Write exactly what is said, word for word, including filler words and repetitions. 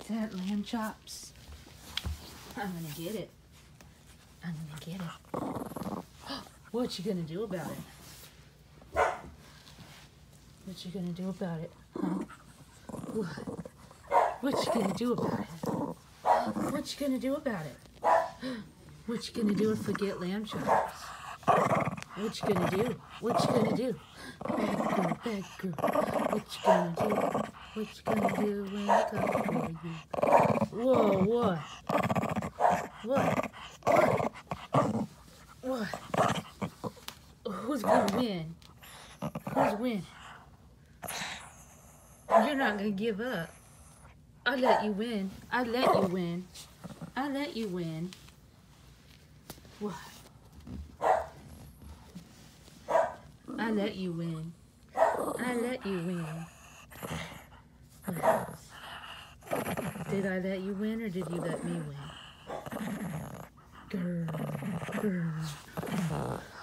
that, lamb chops? I'm gonna get it. I'm gonna get it. What you gonna do about it? What you gonna do about it, huh? What? What you gonna do about it? What you gonna do about it? What you gonna do if we get lamb chops? What you gonna do? What you gonna do? Bad girl, bad girl. What you gonna do? What you gonna do when I come for you? Whoa, what? What? What? What? Who's gonna win? Who's winning? You're not gonna give up. I let you win. I let you win. I let you win. What? I let you win. I let you win. What? Did I let you win or did you let me win? Girl, girl.